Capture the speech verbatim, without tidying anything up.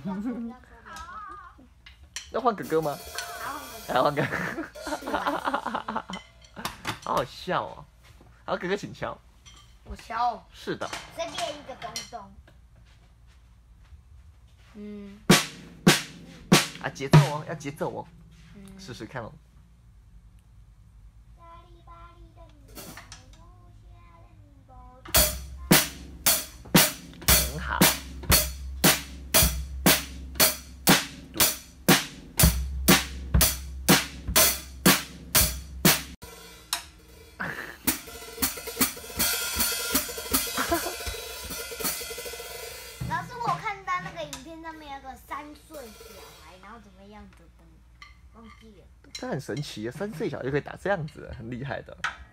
要换哥哥吗？还要换哥哥。好好笑哦！好，哥哥请敲。 我敲。 是的。 随便一个东东。 嗯。 啊，节奏哦，要节奏哦。试试看哦。很好。 老师，我看到那个影片上面有个三岁小孩，然后怎么样子的，忘记了。 这很神奇啊！三岁小就可以打这样子，很厉害的。